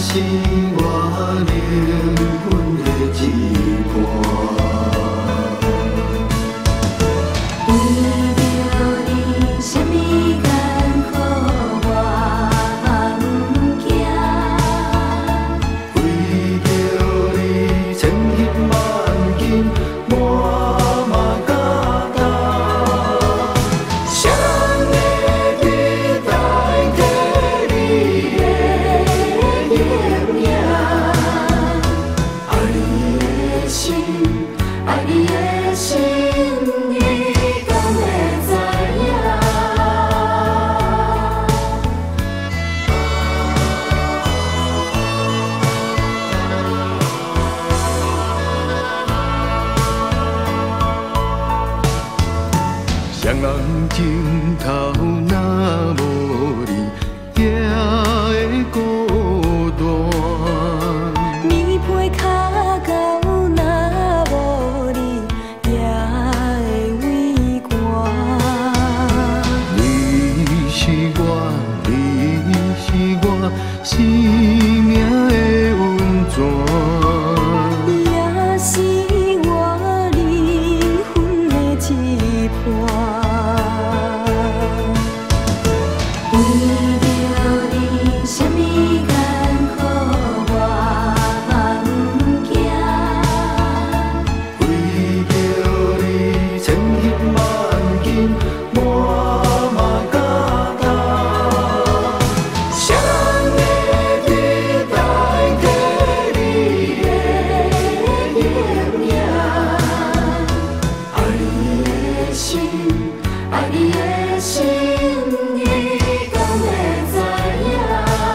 是我灵魂的一半。为着你，什么艰苦我不惊。为着你，千辛万苦我嘛敢担。谁会期待过你的形影？爱你的心，爱你的心，你敢会知影？双人情头若无你，也会孤单。棉被脚到若无你，也会畏寒。你是我，你是我生命的温泉，也是我灵魂的一半。为着你，什么艰苦我不惊。为着你，千辛万苦我嘛敢担。谁会期待过你的形影？爱你的心，爱你的心，你敢会知影？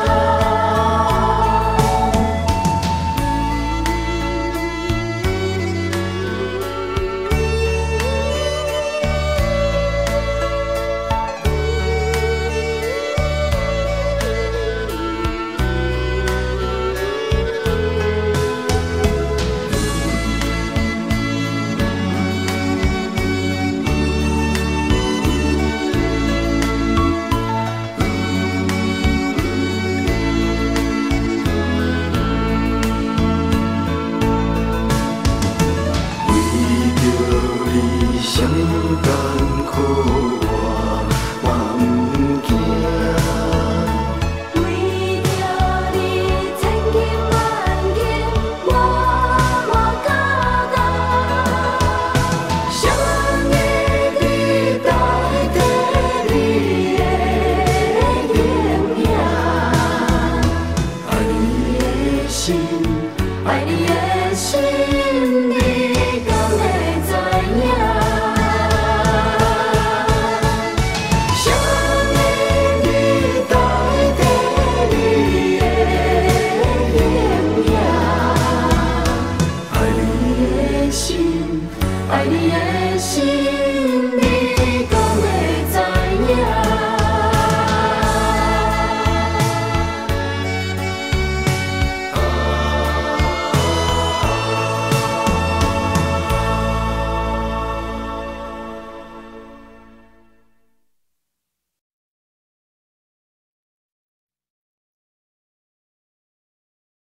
什么艰苦我不惊，为着你千辛万苦我嘛敢担。谁会期待过你的形影？爱你的心，爱你的心。